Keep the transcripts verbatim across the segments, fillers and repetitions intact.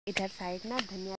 इधर साइड ना धनिया।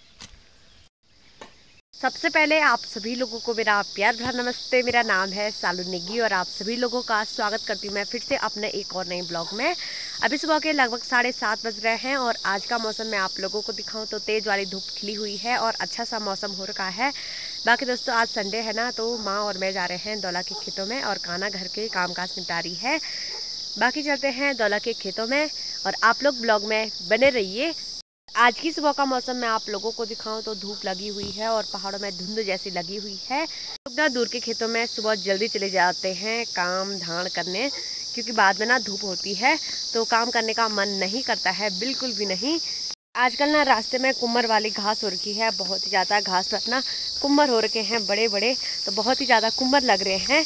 सबसे पहले आप सभी लोगों को मेरा प्यार भरा नमस्ते। मेरा नाम है सालू नेगी और आप सभी लोगों का स्वागत करती हूँ मैं फिर से अपने एक और नए ब्लॉग में। अभी सुबह के लगभग साढ़े सात बज रहे हैं और आज का मौसम मैं आप लोगों को दिखाऊं तो तेज़ वाली धूप खिली हुई है और अच्छा सा मौसम हो रखा है। बाकी दोस्तों आज संडे है ना, तो माँ और मैं जा रहे हैं दौला के खेतों में और कान्हा घर के काम काज निपटा रही है। बाकी चलते हैं दौला के खेतों में और आप लोग ब्लॉग में बने रहिए। आज की सुबह का मौसम मैं आप लोगों को दिखाऊं तो धूप लगी हुई है और पहाड़ों में धुंध जैसी लगी हुई है। लोग ना दूर के खेतों में सुबह जल्दी चले जाते हैं काम धाड़ करने, क्योंकि बाद में ना धूप होती है तो काम करने का मन नहीं करता है, बिल्कुल भी नहीं। आजकल ना रास्ते में कुम्मर वाली घास हो रखी है, बहुत ही ज़्यादा घास पर ना कुम्मर हो रखे हैं बड़े बड़े, तो बहुत ही ज़्यादा कुम्मर लग रहे हैं।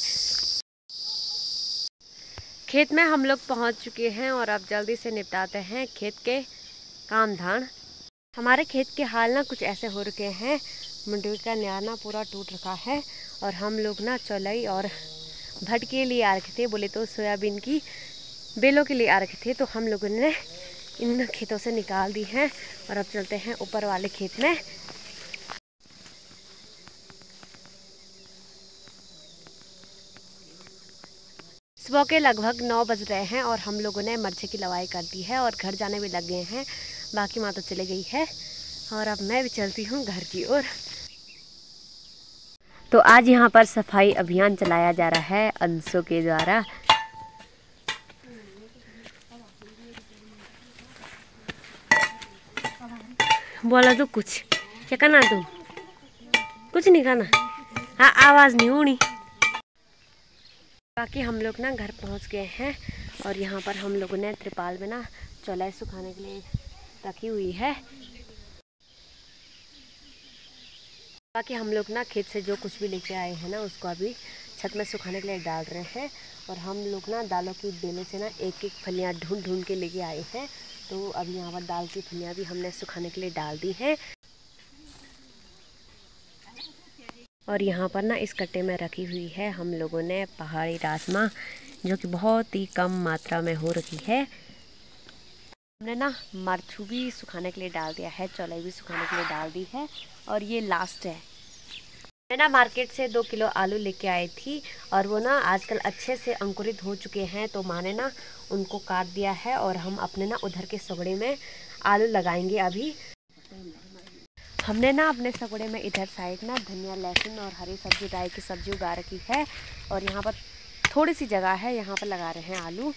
खेत में हम लोग पहुँच चुके हैं और अब जल्दी से निपटाते हैं खेत के काम धान। हमारे खेत के हाल ना कुछ ऐसे हो रखे हैं, मंडुई का न्यार ना पूरा टूट रखा है और हम लोग ना चौलाई और भट के लिए आ रखे थे, बोले तो सोयाबीन की बेलों के लिए आ रखे थे, तो हम लोगों ने इन खेतों से निकाल दी हैं और अब चलते हैं ऊपर वाले खेत में। सुबह के लगभग नौ बज रहे हैं और हम लोगों ने मरचे की लवाई कर दी है और घर जाने भी लग गए हैं। बाकी माँ तो चली गई है और अब मैं भी चलती हूँ घर की ओर। तो आज यहाँ पर सफाई अभियान चलाया जा रहा है अंशों के द्वारा। बोला तो कुछ क्या करना, तुम कुछ नहीं करना। हाँ आवाज़ नहीं होनी। बाकी हम लोग ना घर पहुँच गए हैं और यहाँ पर हम लोगों ने त्रिपाल में ना चौलाई सुखाने के लिए रखी हुई है। बाकी हम लोग ना खेत से जो कुछ भी लेके आए हैं ना उसको अभी छत में सुखाने के लिए डाल रहे हैं और हम लोग ना दालों की बेलों से ना एक एक फलियाँ ढूंढ ढूंढ के लेके आए हैं, तो अभी यहाँ पर दाल की फलियाँ भी हमने सुखाने के लिए डाल दी हैं। और यहाँ पर ना इस कट्टे में रखी हुई है हम लोगों ने पहाड़ी राजमा, जो कि बहुत ही कम मात्रा में हो रखी है। हमने ना मरचू भी सुखाने के लिए डाल दिया है, चौलाई भी सुखाने के लिए डाल दी है और ये लास्ट है। मैं ना मार्केट से दो किलो आलू लेके आई थी और वो ना आजकल अच्छे से अंकुरित हो चुके हैं, तो माँ ने ना उनको काट दिया है और हम अपने ना उधर के सगड़े में आलू लगाएंगे। अभी हमने ना अपने सगड़े में इधर साइड ना धनिया लहसुन और हरी सब्जी राई की सब्जी उगा रखी है और यहाँ पर थोड़ी सी जगह है, यहाँ पर लगा रहे हैं आलू।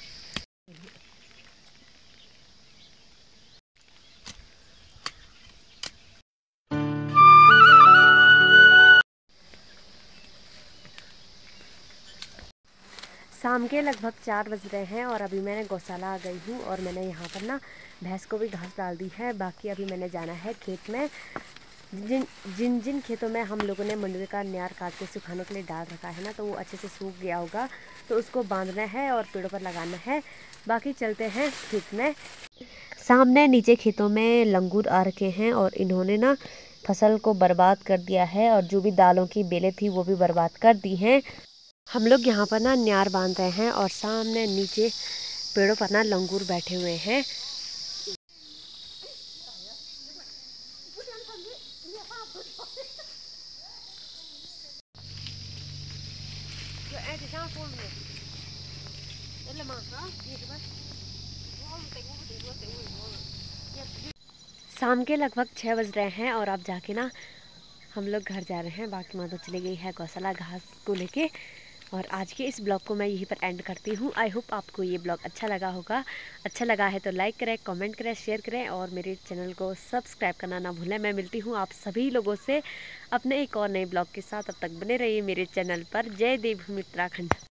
शाम के लगभग चार बज रहे हैं और अभी मैंने गौशाला आ गई हूँ और मैंने यहाँ पर ना भैंस को भी घास डाल दी है। बाकी अभी मैंने जाना है खेत में। जिन जिन जिन खेतों में हम लोगों ने मंडुए का न्यार काट के सुखाने के लिए डाल रखा है ना, तो वो अच्छे से सूख गया होगा, तो उसको बांधना है और पेड़ों पर लगाना है। बाकी चलते हैं खेत में। सामने नीचे खेतों में लंगूर आ रखे हैं और इन्होंने ना फसल को बर्बाद कर दिया है और जो भी दालों की बेलें थी वो भी बर्बाद कर दी हैं। हम लोग यहाँ पर ना न्यार बांध रहे हैं और सामने नीचे पेड़ों पर ना लंगूर बैठे हुए हैं। शाम के लगभग छः बज रहे हैं और अब जाके ना हम लोग घर जा रहे हैं। बाकी माँ तो चली गई है गौशाला घास को लेके। और आज के इस ब्लॉग को मैं यहीं पर एंड करती हूँ। आई होप आपको ये ब्लॉग अच्छा लगा होगा। अच्छा लगा है तो लाइक करें, कमेंट करें, शेयर करें और मेरे चैनल को सब्सक्राइब करना ना भूलें। मैं मिलती हूँ आप सभी लोगों से अपने एक और नए ब्लॉग के साथ। तब तक बने रहिए मेरे चैनल पर। जय देवभूमि उत्तराखंड।